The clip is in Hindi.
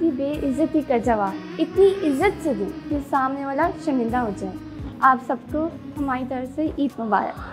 की बेइज्जती का जवाब इतनी इज्जत से दूँ कि सामने वाला शर्मिंदा हो जाए। आप सबको हमारी तरफ से ईद मुबारक।